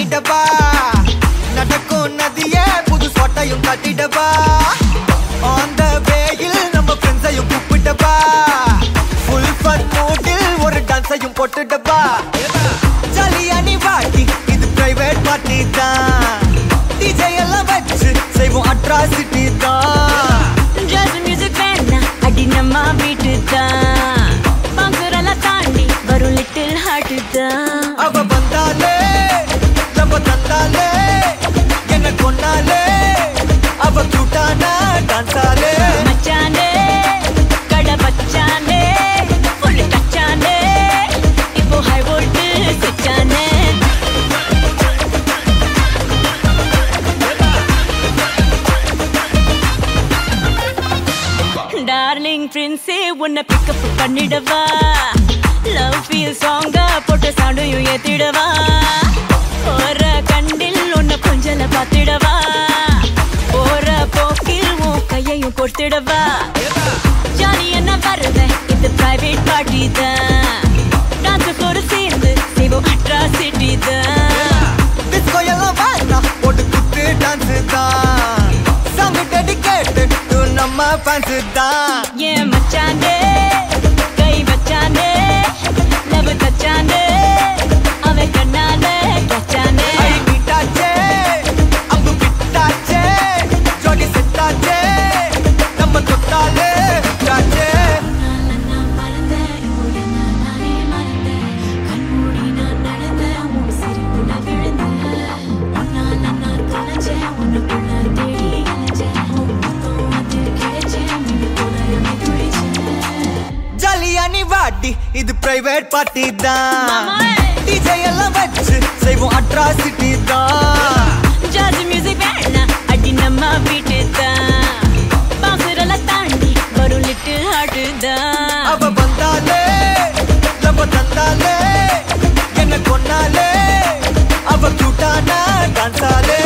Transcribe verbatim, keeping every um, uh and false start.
காட்டிடவா நடக்கும் நதியே புது சொட்டையும் காட்டிடவா அந்த வேயில் நம்ம ஃப்ரெண்ட்ஸையும் கூப்பிட்டவா ஃபுல் ஃபன் மூடில் ஒரு டான்ஸையும் போட்டுடவா ஜாலியா நீ வாட்டி இது பிரைவேட் பார்ட்டி தான் டிஜே எல்லாம் வச்சு செய்வோம் அட்ராசிட்டி தான் ஜாஸ் மியூசிக் வேணா அடி நம்ம வீட்டு தான் பாங்குரெல்லாம் தாண்டி வரும் லிட்டில் ஹார்ட் தான் அவ வந்தாலே நம்ம தந்தாலே என்ன கொண்டாலே அவ கியூட்டானா டான்ஸாலே மச்சானே கடை வச்சானே ஃபுல் டச்சானே இப்போ ஹை வோல்ட் சுச்சானே டார்லிங் பிரின்ஸே உன்னை பிக்கப் பண்ணிடவா லவ் ஃபீல் சாங்கா போட்ட சவுண்டையும் ஏத்திடவா போற கண்டில் உன்னை கொஞ்சல பார்த்திடவா போற போக்கில் உன் கையையும் கொடுத்திடவா ஜாலி என்ன வருவேன் இது பிரைவேட் பார்ட்டி தான் டான்ஸ் கூட சேர்ந்து செய்வோம் அட்ராசிட்டி தான் டிஸ்கோ எல்லாம் வேணா போட்டு குத்து டான்ஸ் தான் சாங் டெடிகேட்டட் டு நம்ம ஃபேன்ஸ் தான் ஏன் மச்சானே கை வச்சானே லவ் தச்சானே அவன் கண்ணாலே கச்சானே ஐ மீட்டாச்சே அம்பு பிட்டாச்சே ஜோடி செட்டாச்சே நம்ம தொட்டாலே விட்டாச்சே ஜாலியா நீ வாட்டி இது பிரைவேட் பார்ட்டி தான் டிஜே எல்லாம் வச்சு செய்வோம் அட்ராசிட்டி தான் ஜாஸ் மியூசிக் வேணா அடி நம்ம வீட்டு தான் பாங்குரெல்லாம் தாண்டி வரும் லிட்டில் ஹார்ட் தான் அவ வந்தாலே நம்ம தந்தாலே என்ன கொண்டாலே அவ கியூட்டானா டான்ஸாலே